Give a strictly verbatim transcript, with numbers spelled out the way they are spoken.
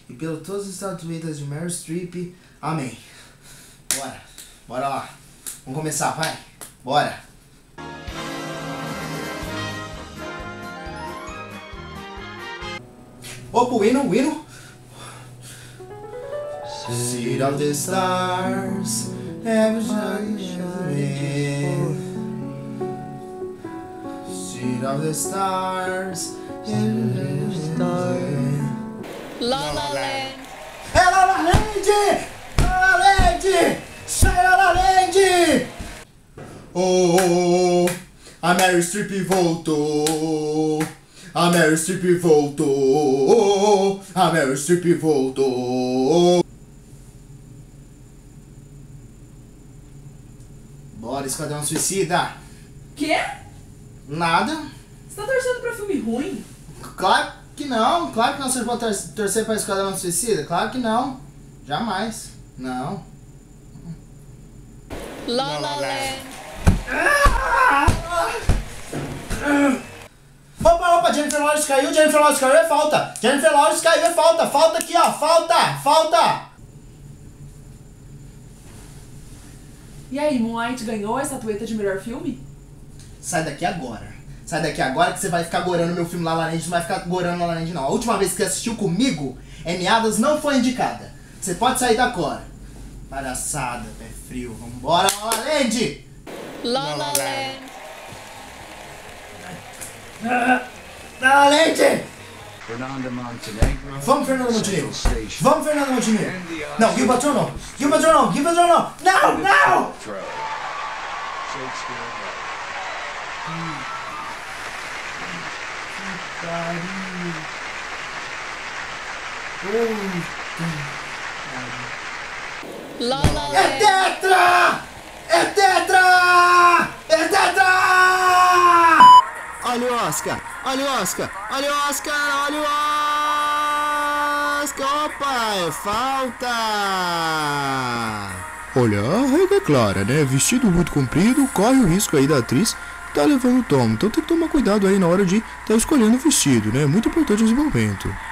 e pelas todas as estatuetas de Meryl Streep. Amém. Bora. Bora lá. Vamos começar, vai. Bora. Opa, o hino, o hino. Seed of the stars, ever shining. Seed of the stars, ever shining. La La Land. É La La Land! La La Land! Sai La La Land! Oh, oh, oh, a Meryl Streep voltou. A Meryl Streep voltou. A Meryl Streep voltou. Bora, Esquadrão Suicida. Quê? Nada. Você tá torcendo pra filme ruim? Claro que não. Claro que não. Vocês vão tor torcer pra Esquadrão Suicida? Claro que não. Jamais. Não. La La Land. Opa, opa, Jennifer Lawrence caiu, Jennifer Lawrence caiu, é falta. Jennifer Lawrence caiu, é falta. Falta aqui, ó. Falta, falta. E aí, Moonlight ganhou a estatueta de melhor filme? Sai daqui agora. Sai daqui agora que você vai ficar gorando meu filme La La Land. Não vai ficar gorando La La Land, não. A última vez que você assistiu comigo, Amy Adams não foi indicada. Você pode sair da cor. Palhaçada, pé frio. Vambora, La La Land. La La Land. La La Land. Fernando Montenegro. Vamos, Fernando Montenegro. Vamos, Fernando Montenegro. Não, Gil Patrão não. Gil Patrão não. Gil Patrão não. Não, não. Shakespeare. La La É Land. tetra! É tetra! É tetra! Olha o Oscar! Olha o Oscar! Olha o Oscar! Olha o Oscar! Opa! É falta! Olha, a regra é clara, né? Vestido muito comprido corre o risco aí da atriz tá levando o tomo. Então tem que tomar cuidado aí na hora de tá escolhendo o vestido, né? Muito importante esse momento.